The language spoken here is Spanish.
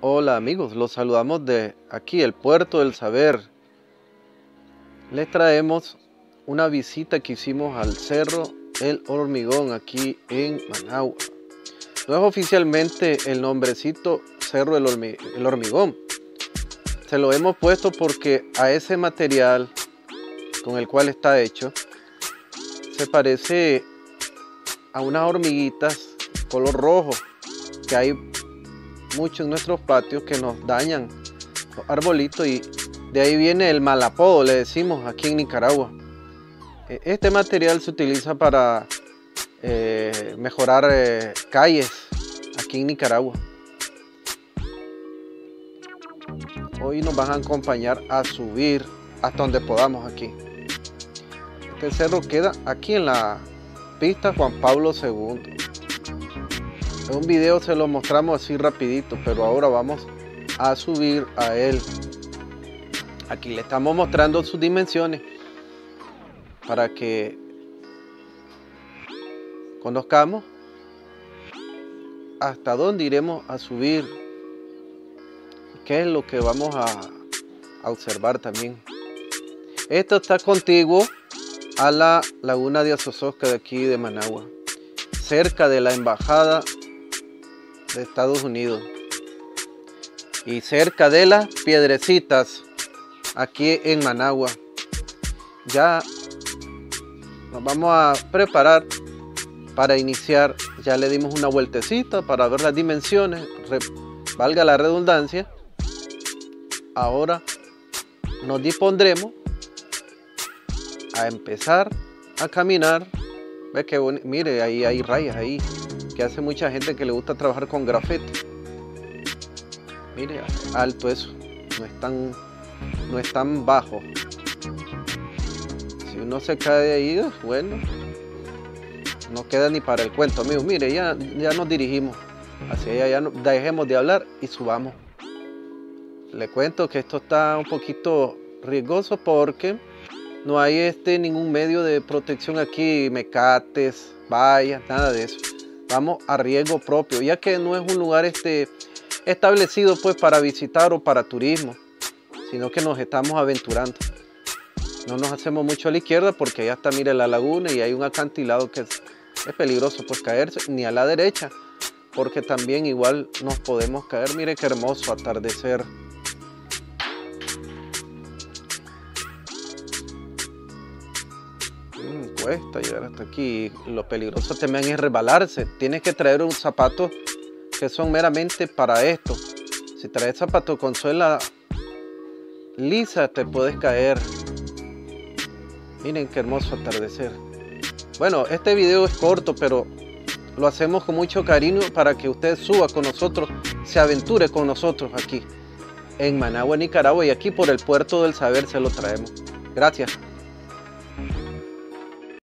Hola amigos, los saludamos de aquí, el Puerto del Saber. Les traemos una visita que hicimos al Cerro El Hormigón aquí en Managua. No es oficialmente el nombrecito Cerro El Hormigón. Se lo hemos puesto porque a ese material con el cual está hecho se parece a unas hormiguitas color rojo que hay muchos en nuestros patios que nos dañan los arbolitos, y de ahí viene el mal apodo, le decimos aquí en Nicaragua. Este material se utiliza para mejorar calles aquí en Nicaragua. Hoy nos van a acompañar a subir hasta donde podamos aquí. Este cerro queda aquí en la pista Juan Pablo II. En un video se lo mostramos así rapidito, pero ahora vamos a subir a él. Aquí le estamos mostrando sus dimensiones para que conozcamos hasta dónde iremos a subir, qué es lo que vamos a observar también. Esto está contiguo a la laguna de Azozosca de aquí de Managua, cerca de la embajada de Estados Unidos y cerca de las Piedrecitas aquí en Managua. Ya nos vamos a preparar para iniciar. Ya le dimos una vueltecita para ver las dimensiones, valga la redundancia. Ahora nos dispondremos a empezar a caminar. Ve que mire, ahí hay rayas ahí que hace mucha gente que le gusta trabajar con grafiti. Mire, alto eso, no es tan bajo. Si uno se cae de ahí, bueno, no queda ni para el cuento, amigos. Mire, ya nos dirigimos hacia allá, ya dejemos de hablar y subamos. Le cuento que esto está un poquito riesgoso porque no hay ningún medio de protección aquí, mecates, vallas, nada de eso. Vamos a riesgo propio, ya que no es un lugar establecido pues para visitar o para turismo, sino que nos estamos aventurando. No nos hacemos mucho a la izquierda porque allá está, mire, la laguna y hay un acantilado que es peligroso pues caerse, ni a la derecha, porque también igual nos podemos caer. Mire qué hermoso atardecer. Cuesta llegar hasta aquí. Lo peligroso también es resbalarse. Tienes que traer unos zapatos que son meramente para esto. Si traes zapatos con suela lisa te puedes caer. Miren qué hermoso atardecer. Bueno, este video es corto, pero lo hacemos con mucho cariño para que usted suba con nosotros, se aventure con nosotros aquí en Managua, Nicaragua, y aquí por el Puerto del Saber se lo traemos. Gracias.